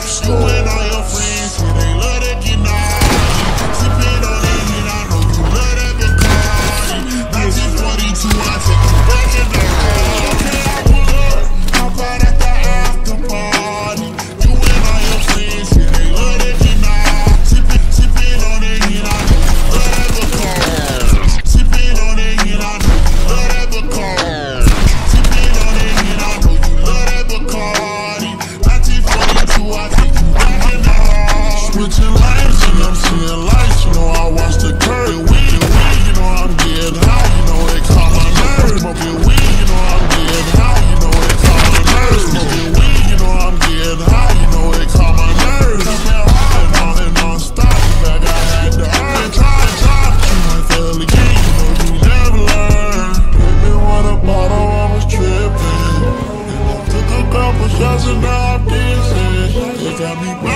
You and all your friends, yeah, they love that get naughty. Sipping on that hit, I know you love that Bacardi. 1942, I take you back in the hall. Okay, I pull up, hop out at the Afterparty. You and all your friends, yeah, they love that get naughty. Sipping on that hit, I know you love that Bacardi. Sipping on that hit, I know you love that Bacardi. Sipping on that hit, I know you love that Bacardi. 1942, I take you back in the hall. Switching lanes and I'm seeing lights, you know I watch the curve. Weed, you know I'm getting high, you know it calm my nerves. Smoking weed, you know I'm getting high, you know it calm my nerves. Smoking weed, you know I'm getting high, you know it calm my nerves. Coming hard and non-stop, back I had to earn. Try, but you might fail again, you know you never learn. Baby, want a bottle, I was tripping. Took a couple shots and now I'm dancing. It got me